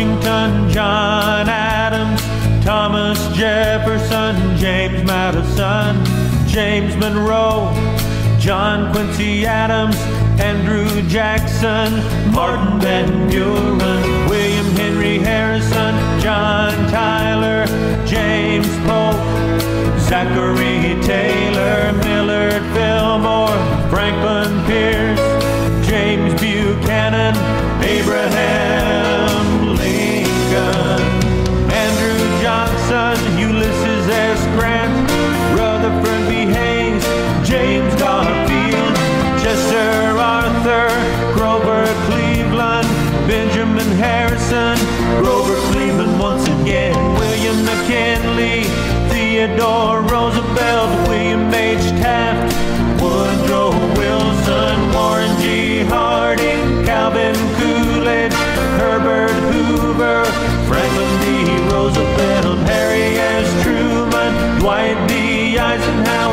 Washington, John Adams, Thomas Jefferson, James Madison, James Monroe, John Quincy Adams, Andrew Jackson, Martin Van Buren, William Henry Harrison, John Tyler, James Polk, Zachary Taylor, Millard Fillmore, Franklin Pierce, James Buchanan, Abraham Lincoln, Andrew Johnson, Ulysses S. Grant, Rutherford B. Hayes, James Garfield, Chester Arthur, Grover Cleveland, Benjamin Harrison, Grover Cleveland once again, William McKinley, Theodore Roosevelt, William H. Taft, Woodrow Wilson, Warren G. Harding, Calvin Coolidge, Herbert Hoover, Franklin D. Roosevelt, Harry S. Truman, Dwight D. Eisenhower,